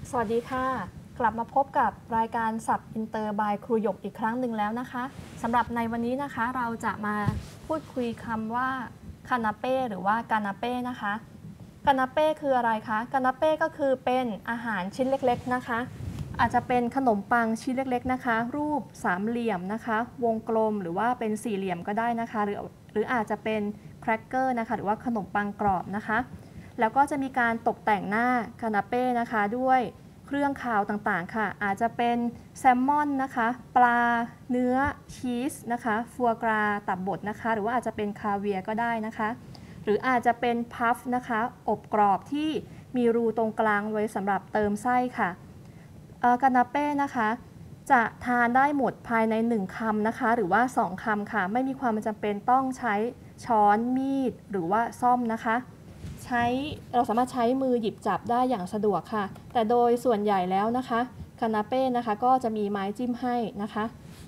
สวัสดีค่ะกลับมาพบกับรายการศัพท์อินเตอร์บายครูหยกอีกครั้งหนึ่งแล้วนะคะสำหรับในวันนี้นะคะเราจะมาพูดคุยคำว่าคานาเป้หรือว่ากานาเป้นะคะกานาเป้คืออะไรคะกานาเป้ก็คือเป็นอาหารชิ้นเล็กๆนะคะอาจจะเป็นขนมปังชิ้นเล็กๆนะคะรูปสามเหลี่ยมนะคะวงกลมหรือว่าเป็นสี่เหลี่ยมก็ได้นะคะหรืออาจจะเป็นแครกเกอร์นะคะหรือว่าขนมปังกรอบนะคะแล้วก็จะมีการตกแต่งหน้าคานาเป้นะคะด้วยเครื่องคาวต่างๆค่ะอาจจะเป็นแซลมอนนะคะปลาเนื้อชีสนะคะฟัวกราตับบดนะคะหรือว่าอาจจะเป็นคาเวียร์ก็ได้นะคะหรืออาจจะเป็นพัฟนะคะอบกรอบที่มีรูตรงกลางไว้สำหรับเติมไส้ค่ะกานาเป้นะคะจะทานได้หมดภายใน1คำนะคะหรือว่า2คำค่ะไม่มีความจำเป็นต้องใช้ช้อนมีดหรือว่าซ่อมนะคะเราสามารถใช้มือหยิบจับได้อย่างสะดวกค่ะแต่โดยส่วนใหญ่แล้วนะคะคานาเป้นะคะก็จะมีไม้จิ้มให้นะคะ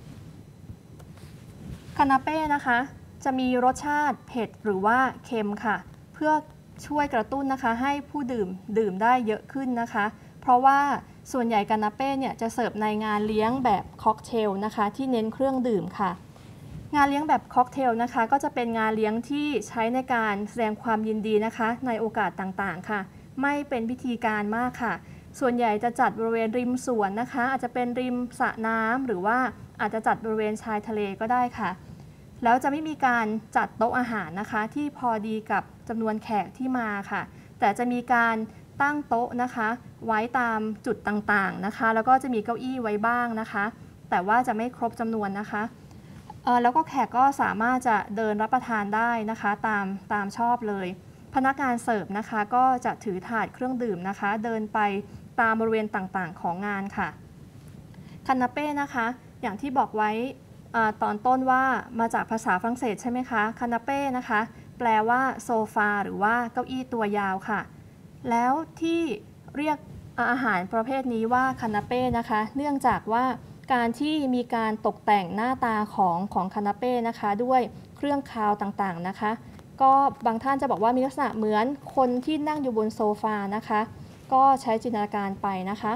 คานาเป้นะคะจะมีรสชาติเผ็ดหรือว่าเค็มค่ะเพื่อช่วยกระตุ้นนะคะให้ผู้ดื่มได้เยอะขึ้นนะคะเพราะว่าส่วนใหญ่คานาเป้เนี่ยจะเสิร์ฟในงานเลี้ยงแบบค็อกเทลนะคะที่เน้นเครื่องดื่มค่ะงานเลี้ยงแบบค็อกเทลนะคะก็จะเป็นงานเลี้ยงที่ใช้ในการแสดงความยินดีนะคะในโอกาสต่างๆค่ะไม่เป็นพิธีการมากค่ะส่วนใหญ่จะจัดบริเวณริมสวนนะคะอาจจะเป็นริมสระน้ำหรือว่าอาจจะจัดบริเวณชายทะเลก็ได้ค่ะแล้วจะไม่มีการจัดโต๊ะอาหารนะคะที่พอดีกับจำนวนแขกที่มาค่ะแต่จะมีการตั้งโต๊ะนะคะไว้ตามจุดต่างๆนะคะแล้วก็จะมีเก้าอี้ไว้บ้างนะคะแต่ว่าจะไม่ครบจำนวนนะคะแล้วก็แขกก็สามารถจะเดินรับประทานได้นะคะตามชอบเลยพนักงานเสิร์ฟนะคะก็จะถือถาดเครื่องดื่มนะคะเดินไปตามบริเวณต่างๆของงานค่ะคานาเป้นะคะอย่างที่บอกไว้ตอนต้นว่ามาจากภาษาฝรั่งเศสใช่ไหมคะคานาเป้นะคะแปลว่าโซฟาหรือว่าเก้าอี้ตัวยาวค่ะแล้วที่เรียกอาหารประเภทนี้ว่าคานาเป้นะคะเนื่องจากว่าการที่มีการตกแต่งหน้าตาของคานาเป้นะคะด้วยเครื่องคาวต่างๆนะคะก็บางท่านจะบอกว่ามีลักษณะเหมือนคนที่นั่งอยู่บนโซฟานะคะก็ใช้จินตนาการไปนะคะ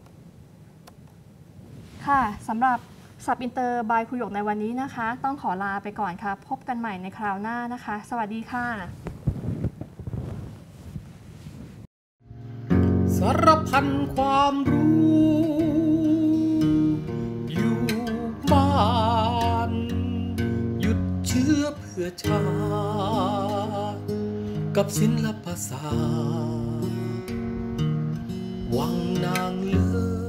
ค่ะสำหรับศัพท์อินเตอร์บายครูหยกในวันนี้นะคะต้องขอลาไปก่อนค่ะพบกันใหม่ในคราวหน้านะคะสวัสดีค่ะสารพันความรู้อยู่บ้านหยุดเชื้อเพื่อชาติกับศิลปศาสตร์วังนางเลิศ